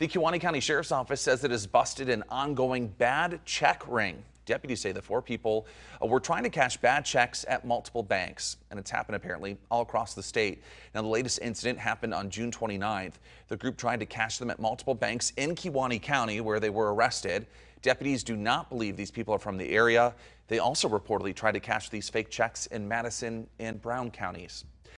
The Kewaunee County Sheriff's Office says it has busted an ongoing bad check ring. Deputies say the four people were trying to cash bad checks at multiple banks, and it's happened apparently all across the state. Now, the latest incident happened on June 29th. The group tried to cash them at multiple banks in Kewaunee County, where they were arrested. Deputies do not believe these people are from the area. They also reportedly tried to cash these fake checks in Madison and Brown counties.